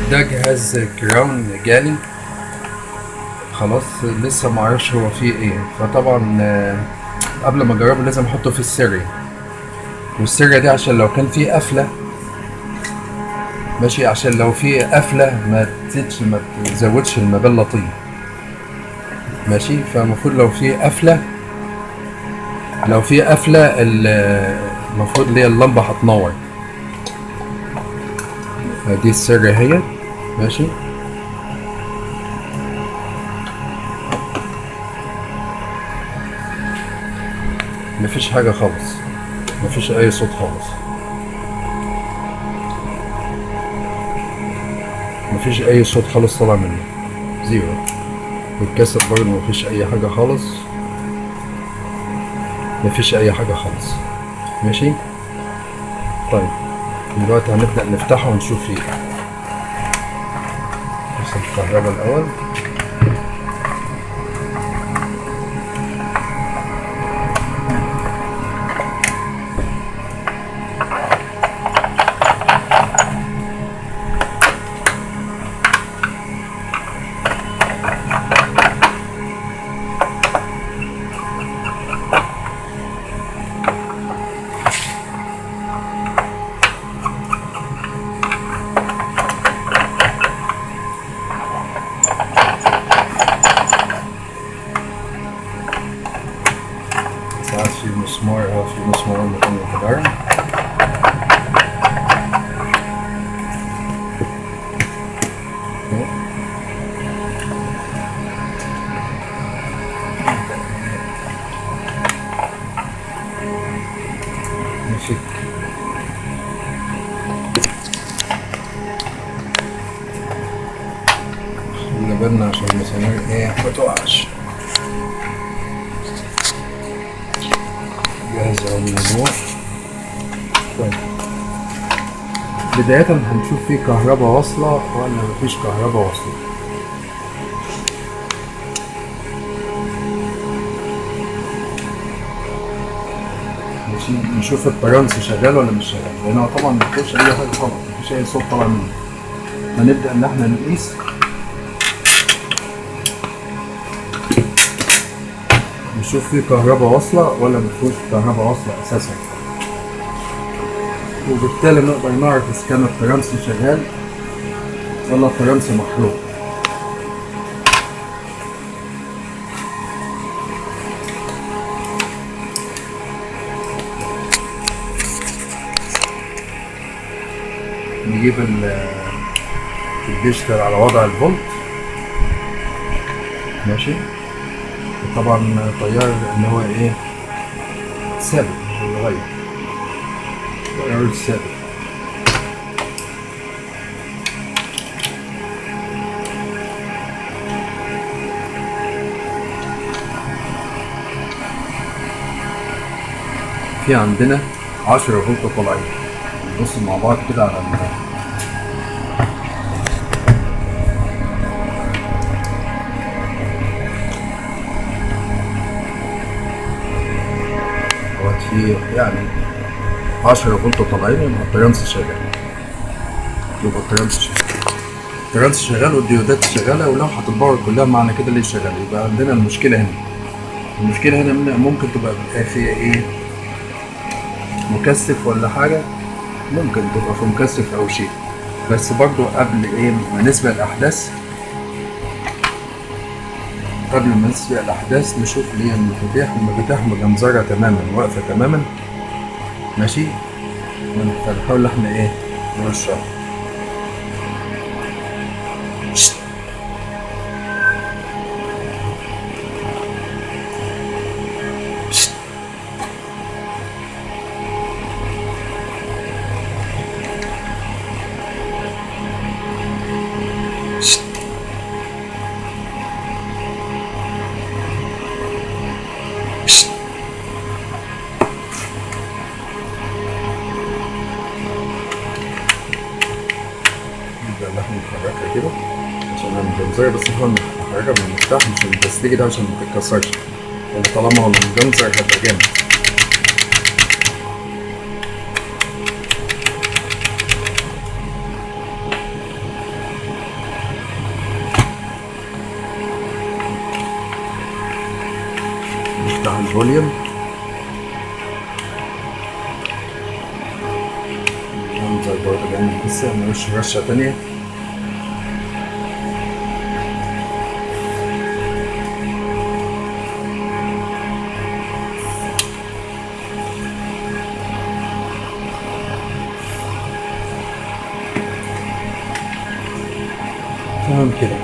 ده جهاز كراون جالي خلاص، لسه معرفش هو فيه ايه. فطبعا قبل ما اجربه لازم احطه في السيريا، والسيريا دي عشان لو كان فيه قفلة ماشي، عشان لو فيه قفلة ما تزيدش ما تزودش المبلة طين ماشي. فالمفروض لو فيه قفلة، لو فيه قفلة المفروض اللي هي اللمبة هتنور. دي السيريا اهي ماشي. مفيش حاجة خالص، مفيش اي صوت خالص، مفيش اي صوت خالص طالع منه، زيرو. والكاسيت برضه مفيش اي حاجة خالص، مفيش اي حاجة خالص ماشي. طيب دلوقتي هنبدأ نفتحه ونشوف فيه نفصل الكهرباء الاول. ساعات في مسمار، في مسمار مكان الجدار. نفك خلي بالنا عشان المسامير ايه متقعش. جاهز اهو الموضوع. طيب بداية هنشوف فيه كهرباء واصلة ولا مفيش كهرباء واصلة. ماشي، نشوف الترانس شغال ولا مش شغال، لأن هو طبعا مفيش أي حاجة خالص، مفيش أي صوت طالع منه. هنبدأ إن احنا نقيس، نشوف فيه كهرباء واصلة ولا مفيهوش كهرباء واصلة أساسا، وبالتالي نقدر نعرف إذا كان الترانس شغال ولا الترانس محروق. نجيب الديجيتال على وضع الفولت ماشي. طبعا تيار ان هو ايه ثابت متغير، تيار ثابت. في عندنا 10 فولت طالعين. نبص مع بعض كده على في يعني 10 فولت طالعين، يبقى الترانس شغال، يبقى الترانس شغال، الترانس شغال والديودات شغاله ولوحه الباور كلها معنى كده اللي شغال. يبقى عندنا المشكله هنا، المشكله هنا ممكن تبقى في ايه مكثف ولا حاجه، ممكن تبقى في مكثف او شيء. بس برضو قبل ايه ما نسبق الاحداث، قبل ما نسبق الاحداث نشوف اللي هي المفاتيح مجمزره تماما، واقفه تماما ماشي. فنحاول احنا ايه نرشها. نبدأ احنا نحركها كده عشان نعمل جمزرة، بس احنا نحركها من المفتاح مش التسليك ده عشان ما تتكسرش، لأن طالما هو المجمزر هيبقى جامد. نفتح الفوليوم، ننزل برضه جنب لسه نرش رشة تانية. تمام كده.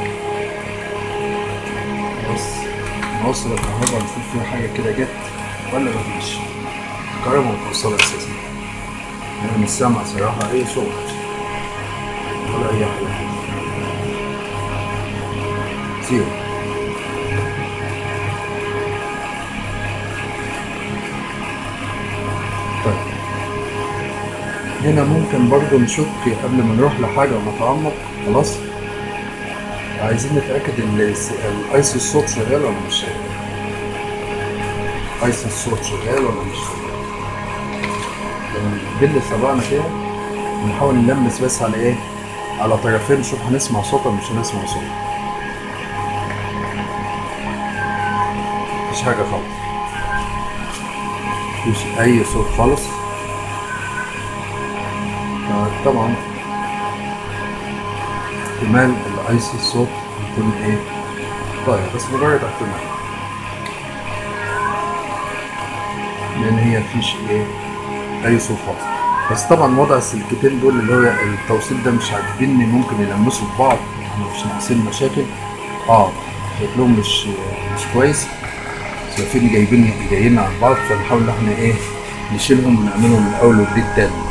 بص نوصل الكهرباء نشوف فيها حاجة كده جت ولا مفيش. الكهرباء متوصلة أساسا، أنا مش سامع صراحة أي صوت ولا أي حاجة، زيرو. طيب هنا ممكن برضو نشك قبل ما نروح لحاجة ونتعمق. خلاص عايزين نتأكد ان الايس الصوت شغال ولا مش شغال. ايس الصوت شغال ولا مش شغال. لما البل سبقنا كده نحاول نلمس بس على ايه، على طرفين، نشوف هنسمع صوت ولا مش هنسمع صوت. مفيش حاجة خالص، مفيش اي صوت خالص. طبعا احتمال الايس الصوت يكون ايه طيب، بس مجرد احتمال، لان هي مفيش ايه اي صوت خالص. بس طبعا وضع السلكتين دول اللي هو التوصيل ده مش عاجبني، ممكن يلمسوا في بعض، احنا مش ناقصين مشاكل. شكلهم مش كويس، شايفين جايين على بعض، فنحاول ان احنا ايه نشيلهم ونعملهم من اول وجديد تاني.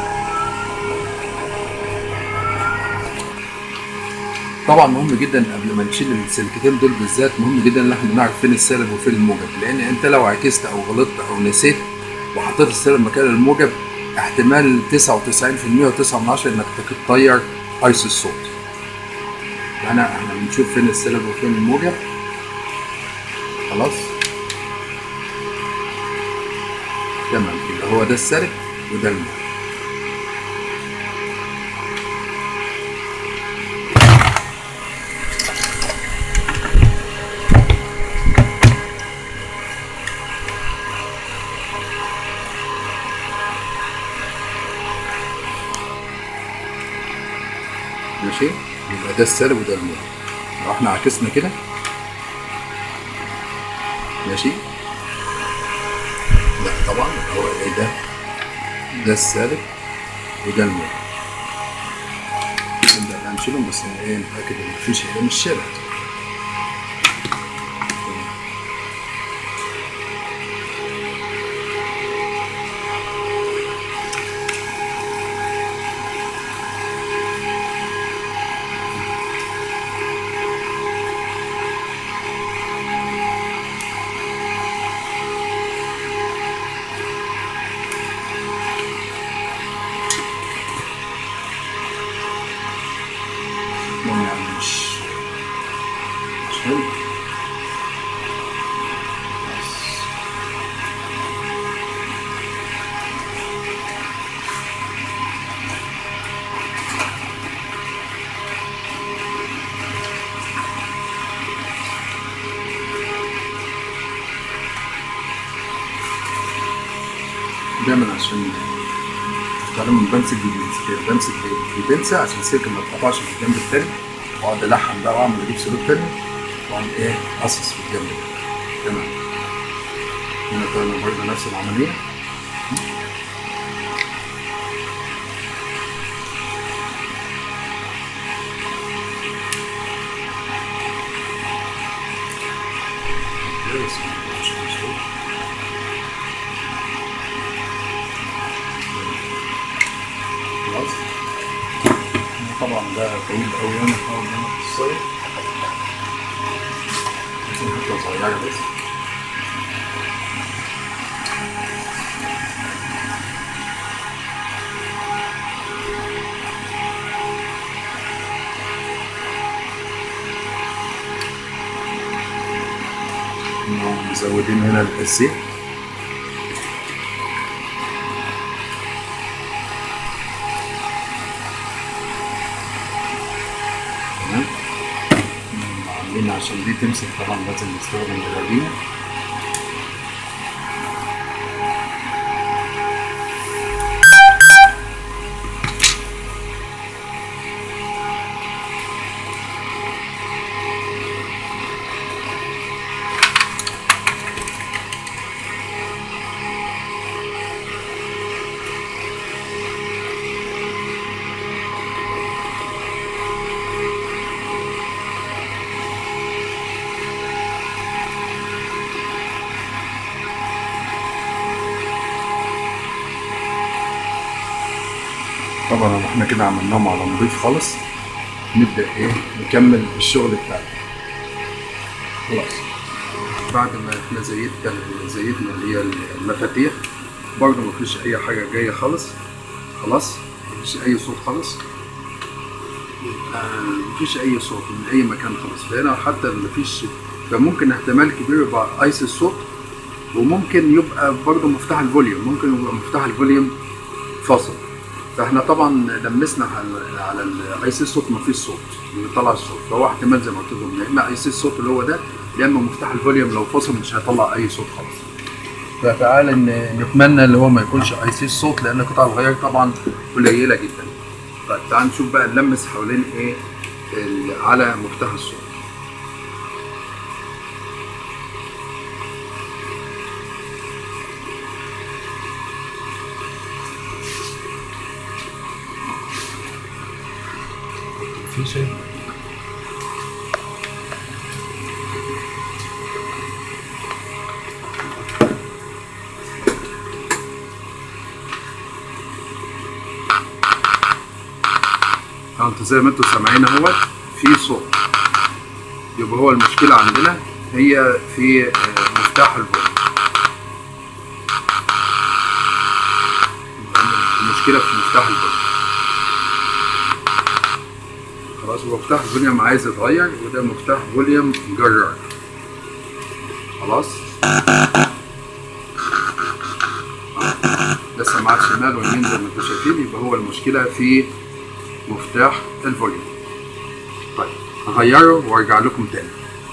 طبعا مهم جدا قبل ما نشيل السلكتين دول بالذات، مهم جدا ان احنا نعرف فين السالب وفين الموجب، لان انت لو عكست او غلطت او نسيت وحطيت السالب مكان الموجب، احتمال 99% و9 انك تطير ايس الصوت. احنا بنشوف فين السالب وفين الموجب. خلاص تمام، يبقى هو ده السالب وده الموجب. ماشي، يبقى ده السالب وده الموجب. لو احنا عكسنا كده ماشي، لا طبعا هو ايه ده السالب وده الموجب. نبدأ هنشيلهم بس ايه نتأكد ان مفيش حاجة مش شابه. يعني مش حلو. دايما عشان تعلموا بمسك ببنسة عشان السلك ما يتقطعش في الجنب التاني، واقعد الحم بقى واعمل اجيب سلوك تاني واعمل ايه اقصص في الجنب ده. تمام، هنا تعمل برضه نفس العملية. خلاص طبعا ده طويل قوي، انا هحاول ان انا اقصره حته صغيره بس. مزودين هنا الزيت. عاملين عشان دي تمسك، طبعا لازم نستخدم العجينة. طبعا احنا كده عملناهم على نضيف خالص. نبدأ ايه نكمل الشغل بتاعنا. خلاص بعد ما احنا زيتنا اللي هي المفاتيح، برضه مفيش اي حاجة جاية خالص. خلاص مفيش اي صوت خالص، مفيش اي صوت من اي مكان خالص. فهنا حتى مفيش، فممكن احتمال كبير يبقى ايس الصوت، وممكن يبقى برضه مفتاح الفوليوم، ممكن يبقى مفتاح الفوليوم فاصل. فاحنا طبعا لمسنا على الايس الصوت مفيش صوت، بيطلع الصوت. فهو احتمال زي ما قلت لكم يا اما ايس الصوت اللي هو ده، يا اما مفتاح الفوليوم لو فاصل مش هيطلع اي صوت خالص. فتعالى نتمنى اللي هو ما يكونش ايس الصوت، لان قطع الغيار طبعا قليله جدا. طيب تعال نشوف بقى نلمس حوالين ايه على مفتاح الصوت. في شيء انتوا زي ما انتوا سامعين اهوت في صوت، يبقى هو المشكله عندنا هي في مفتاح الفوليوم. المشكله في مفتاح الفوليوم. خلاص هو مفتاح الفوليوم عايز يتغير، وده مفتاح فوليوم جرار. خلاص لسه مع الشمال واليمين زي ما انتوا شايفين، يبقى هو المشكله في مفتاح الفوليوم. طيب هغيره وارجع لكم تاني.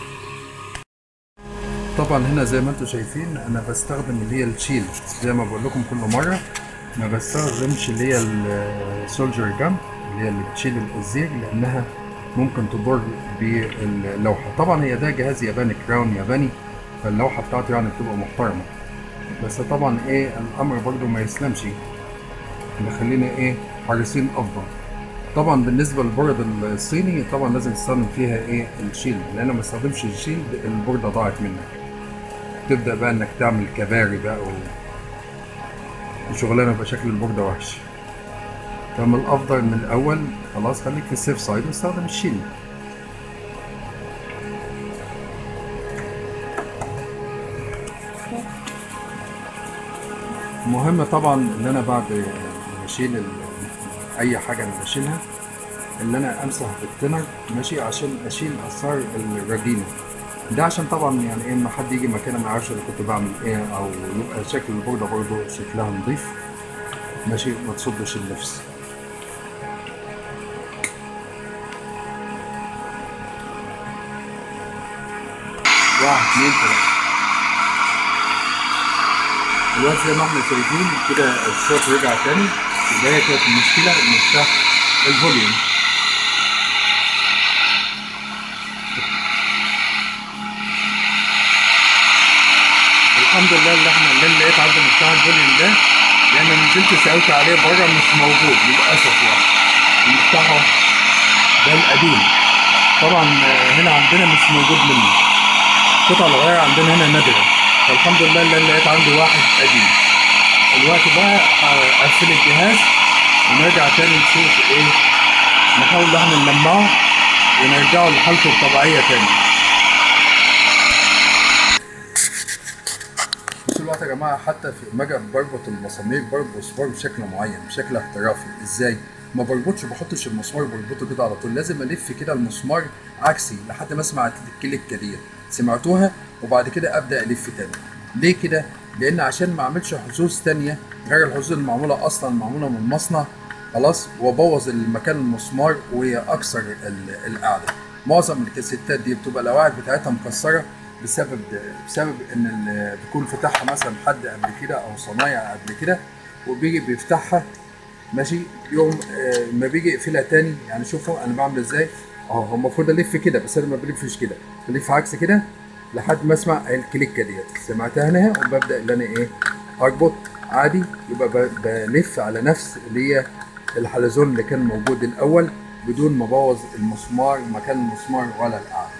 طبعا هنا زي ما انتم شايفين انا بستخدم اللي هي الشيل، زي ما بقول لكم كل مره ما بستخدمش اللي هي السولجر جام اللي هي اللي بتشيل الزير، لانها ممكن تضر باللوحه. طبعا هي ده جهاز ياباني، كراون ياباني، فاللوحه بتاعته يعني بتبقى محترمه، بس طبعا ايه الامر برضو ما يسلمش، بيخلينا ايه حريصين افضل. طبعا بالنسبه للبورد الصيني طبعا لازم تستخدم فيها ايه الشيل، لان ما استخدمش الشيل البورده ضاعت منك، تبدا بقى انك تعمل كباري بقى وشغلانه يبقى شكل البورده وحش. فمن الافضل من الاول خلاص خليك في السيف سايد واستخدم الشيل. مهم طبعا ان انا بعد ما اشيل اي حاجه انا بشيلها ان انا امسح بالتنر ماشي، عشان اشيل اثار الرجينه ده، عشان طبعا يعني ايه ما حد يجي مكاني ما يعرفش انا كنت بعمل ايه، او يبقى شكل البورده برضه شكلها نظيف ماشي، ما تصدش النفس. واحد اتنين تلاته. دلوقتي زي ما احنا شايفين كده الصوت رجع تاني، يبقى هي كانت المشكله مفتاح الفوليوم. الحمد لله اللي لقيت عند مفتاح الفوليوم ده، لان نزلت سالت عليه بره مش موجود للاسف يعني، مفتاحه ده القديم طبعا هنا عندنا مش موجود منه، قطع الغيار عندنا هنا نادره، فالحمد لله اللي لقيت عندي واحد قديم. الوقت بقى اقفل الجهاز ونرجع تاني نشوف ايه، نحاول ان احنا نلمعه ونرجعه لحالته الطبيعيه تاني. بصوا الوقت يا جماعه، حتى في لما اجي بربط المسامير بربط مسمار بشكل معين، بشكل احترافي. ازاي؟ ما بربطش بحطش المسمار بربطه كده على طول، لازم الف كده المسمار عكسي لحد ما اسمع الكليكه ديت، سمعتوها؟ وبعد كده ابدا الف تاني. ليه كده؟ لان عشان ما اعملش حظوظ تانيه غير الحظوظ المعموله اصلا معموله من المصنع خلاص، وابوظ المكان المسمار واكسر القاعده. معظم الكاسيتات دي بتبقى القواعد بتاعتها مكسره بسبب ان بيكون فتحها مثلا حد قبل كده او صنايع قبل كده، وبيجي بيفتحها ماشي، يوم ما بيجي يقفلها تاني. يعني شوفوا انا بعمل ازاي هو المفروض الف كده، بس انا ما بلفش كده، بلف عكس كده لحد ما اسمع الكليكه ديت، سمعتها هنا وببدا ان انا ايه اربط عادي، يبقى بلف على نفس اللي هي الحلزون اللي كان موجود الاول بدون ما ابوظ المسمار مكان المسمار ولا القاعده.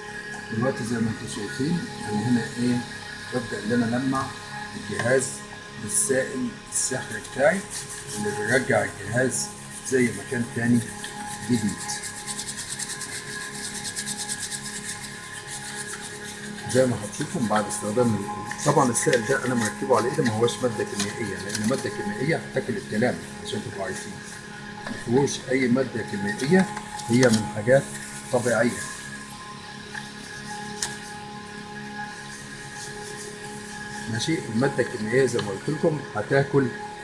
دلوقتي زي ما انتم شايفين انا هنا ايه ببدا ان انا المع الجهاز بالسائل السحري بتاعي اللي بيرجع الجهاز زي ما كان تاني جديد. زي ما هتشوفوا بعد استخدام طبعا السائل ده انا مركبه على ايدي، ما هوش ماده كيميائيه، لان ماده كيميائيه هتاكل الكلام عشان تبقوا عارفين. ما فيهوش اي ماده كيميائيه، هي من حاجات طبيعيه. ماشي. الماده الكيميائيه زي ما قلت لكم هتاكل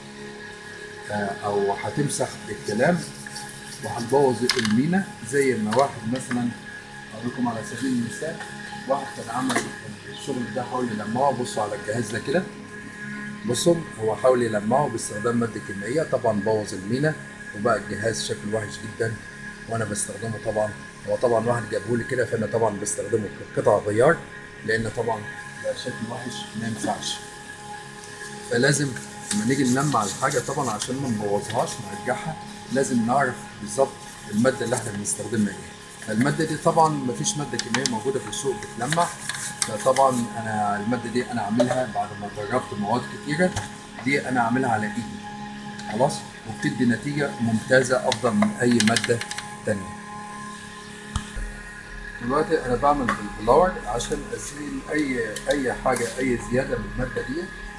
او هتمسح الكلام وهتبوظ المينا. زي ما واحد مثلا اقول لكم على سبيل المثال، واحد كان عمل الشغل ده حاول يلمعه. بصوا على الجهاز ده كده، بصوا هو حاول يلمعه باستخدام ماده كيميائيه، طبعا بوظ المينا وبقى الجهاز شكله وحش جدا. وانا بستخدمه طبعا، هو طبعا واحد جابهولي كده، فانا طبعا بستخدمه كقطع غيار، لان طبعا بقى شكله وحش ما ينفعش. فلازم لما نيجي نلمع الحاجه طبعا عشان ما نبوظهاش ونرجعها لازم نعرف بالظبط الماده اللي احنا بنستخدمها ايه. فالماده دي طبعا مفيش ماده كيميائيه موجوده في السوق بتلمع، فطبعا انا الماده دي انا عاملها بعد ما جربت مواد كتيره، دي انا عاملها على ايدي خلاص، وبتدي نتيجه ممتازه افضل من اي ماده تانيه. دلوقتي انا بعمل بالبلاور عشان ازيل اي حاجه، اي زياده من الماده دي.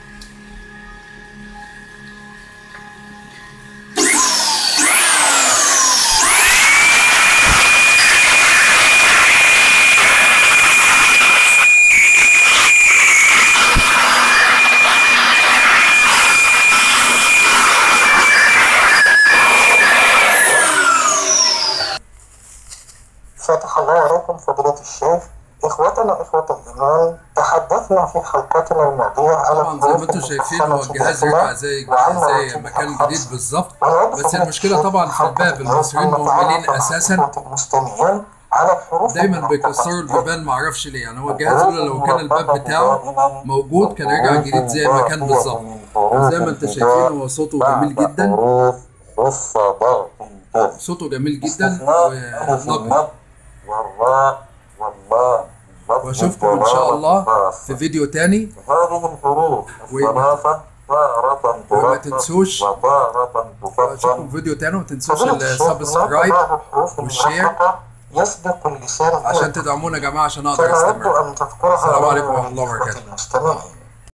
فتح الله عليكم فضيلة الشيخ. إخوتنا إخوة الإيمان، تحدثنا في حلقتنا الماضية على طبعا زي ما انتم شايفين هو الجهاز رجع زي ما كان جديد بالظبط، بس المشكله طبعا في الباب. المصريين مهملين اساسا، دايما بيكسروا البيبان، معرفش ليه. يعني هو الجهاز لو كان الباب بتاعه موجود كان رجع جديد زي ما كان بالظبط. وزي ما انتم شايفين هو صوته جميل جدا، صوته جميل جدا ونقي. واشوفكم ان شاء الله في فيديو تاني. وما تنسوش اشوفكم في فيديو تاني، وما تنسوش السبسكرايب والشير عشان تدعمونا يا جماعه عشان اقدر استمر. السلام عليكم ورحمه الله وبركاته.